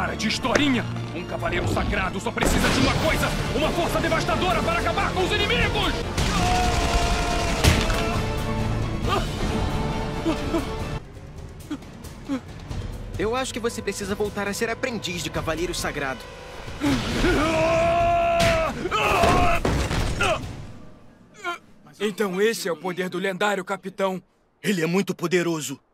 Para de historinha! Um cavaleiro sagrado só precisa de uma coisa! Uma força devastadora para acabar com os inimigos! Eu acho que você precisa voltar a ser aprendiz de cavaleiro sagrado. Então esse é o poder do lendário capitão. Ele é muito poderoso.